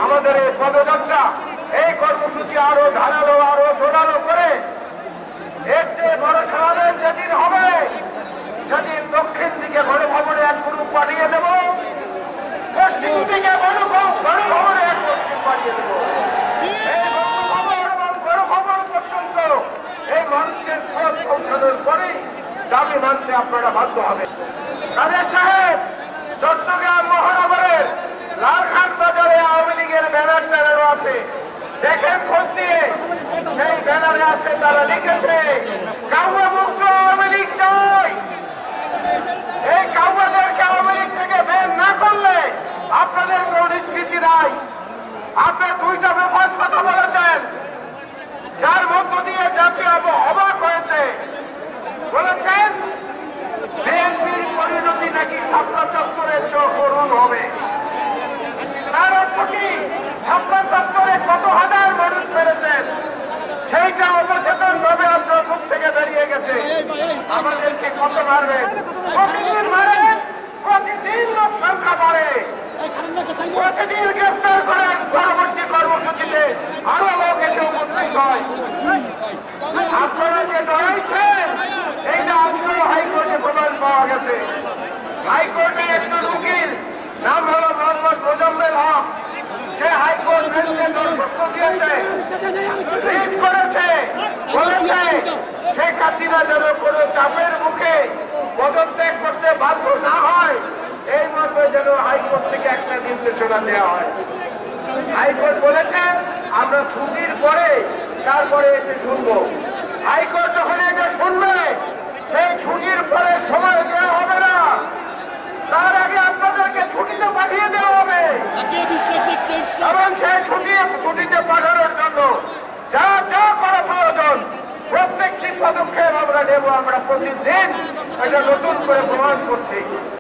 আমাদের এই পদযাত্রা, এই কর্মসূচি আরো ধারালো, আরো জোরালো করে এর চেয়ে বড় সমাবেশ যেদিন হবে, সেদিন দক্ষিণ দিকে গণভবনে এক গ্রুপ পাঠিয়ে দেব, পশ্চিম দিকে গণভবনে এক পশ্চিম পাঠিয়ে দেব। এই গণভবন পর্যন্ত এই মানুষের স্রোত পৌঁছানোর পরেই দাবি মানতে আপনারা বাধ্য হবে। কাদের সাহেব, চট্টগ্রাম মহানগরের লালখান বাজারে আওয়ামী লীগের ব্যানার টানানো আছে, দেখেন খোঁজ দিয়ে। সেই ব্যানারে আছে, তারা লিখেছে কাউয়া মুক্ত আওয়ামী লীগ চাই। এই কাউয়াদেরকে আওয়ামী লীগ থেকে বের না করলে আপনাদের কোন নিষ্কৃতি নাই। আপনি দুইটা ব্যাপার কথা বলেছেন, যার মধ্য দিয়ে জাতীয় অবাক হয়েছে। বলেছেন বিএনপির পরিণতি নাকি শাপলা চত্বরের করুণ হবে। তার অর্থ কি? শাপলা চত্বরে কত হাজার মানুষ মেরেছেন, সেইটা অবচেতন ভাবে আপনার মুখ থেকে বেরিয়ে গেছে। আমাদেরকে কত মারবেন? প্রতিদিন মারেন, প্রতিদিন লোক সংখ্যা বাড়ে, প্রতিদিন গ্রেফতার করেন, পরবর্তী কর্মসূচিতে আরো লোক এসে উপস্থিত হয়। আপনারা যে ডরাইছেন, এইটা আজকেও হাইকোর্টে প্রমাণ পাওয়া গেছে। হাইকোর্টে একজন উকিল, নাম হল মোহাম্মদ মোজাম্মেল হক, সে হাইকোর্ট বেঞ্চে দরখাস্ত দিয়েছে, রিট করেছে, বলেছে শেখ হাসিনা যেন কোনো চাপের মুখে পদত্যাগ করতে বাধ্য না হয়, এই মর্মে যেন হাইকোর্ট থেকে একটা নির্দেশনা দেওয়া হয়। হাইকোর্ট বলেছে আমরা ছুটির পরে তারপরে এসে শুনবো। হাইকোর্ট যখন এটা শুনবে, সেই ছুটির পরে সময় দেওয়া হবে না, তার আগে আপনাদেরকে ছুটিতে পাঠিয়ে দেওয়া হবে। এবং সেই ছুটিতে পাঠানোর জন্য যা যা করা প্রয়োজন প্রত্যেকটি পদক্ষেপ আমরা নেব। আমরা প্রতিদিন এটা নতুন করে প্রমাণ করছি।